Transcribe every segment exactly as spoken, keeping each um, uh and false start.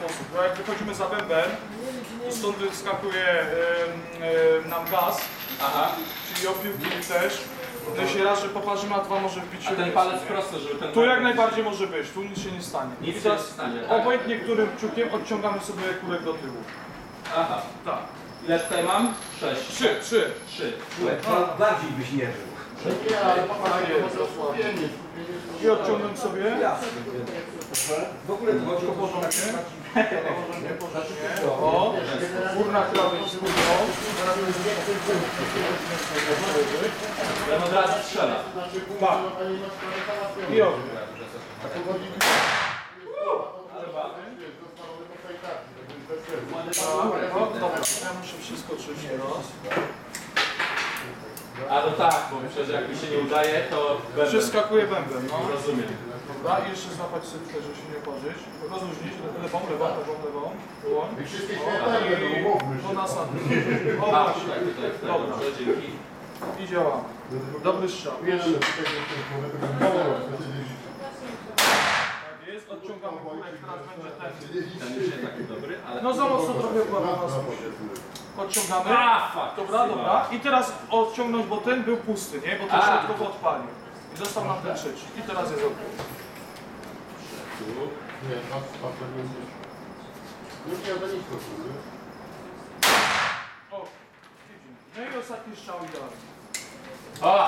sposób. Bo jak wychodzimy za bęben, to stąd wyskakuje y, y, nam gaz, Aha. czyli opiłki też. No się raz, że poparzymy, a dwa może wbić się A ten w palec nie? prosto, żeby ten... Tu jak najbardziej może być, tu nic się nie stanie. Nic I się nie teraz stanie, tak? obojętnie którym kciukiem odciągamy sobie kurek do tyłu. Aha. Tak. Ile tutaj mam? Sześć. Trzy, trzy. Trzy. Ba- Bardziej byś nie żył. Nie, ale Tak popatrz, jest, to skupienie, I odciągnąć sobie. Jasne. W ogóle to chodzi o to, że Porządnie, porządnie. O, górna krawędź trudno. Ja od razu strzelam. Tak. I ognia. O, dobra, ja muszę wszystko oczywiście raz. A no tak, bo myślę, że jak mi się nie udaje, to będę. Przeskakuje bęben, no. Rozumiem. Dobra, i jeszcze złapać sobie tutaj, żeby się nie oparzyć. Rozluźnić, lewą, lewą, lewą, lewą. Wyłącz. I wszystkie O, śmiertelne, no i umówmy do się. następny. O, A, właśnie. tutaj, tutaj, tutaj. Dobra. Dobrze, dzięki. I działamy. Dobry strzał. Wiele tutaj jest ten człowiek, który mało jeździ. Tak jest, odciągamy kurek, teraz będzie ten. Ten już nie taki dobry, ale... No za mocno trochę układa nas. Odciągamy. A, fuck. Dobra, dobra. I teraz odciągnąć, bo ten był pusty, nie? Bo ten A. środkowo odpalił. I został nam ten trzeci. I teraz jest ok. Nie, patrz, patrz, jak jest. Już nie ode nisko, kurde. O, widzimy. No i ostatni strzał idealny. O!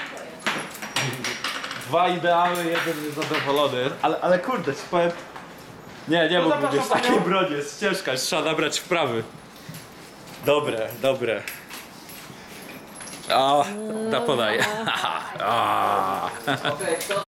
Dwa ideały, jeden niezadowolony. Ale, ale kurde, ci powiem... Nie, nie No mógłbym zapraszam mieć takiej panią. broni, jest ciężka, trzeba nabrać wprawy. Dobre, dobre. O, ta podaje.